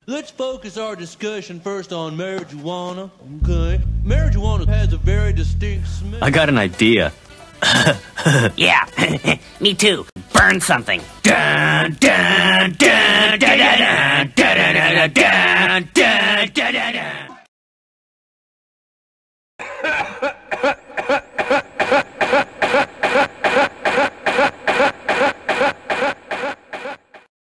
Let's focus our discussion first on marijuana, okay? Marijuana has a very distinct smell. I got an idea. Yeah, me too. Burn something. Dun, dun, dun, dun, dun, dun, dun, dun, dun, dun, dun, dun, dun, dun.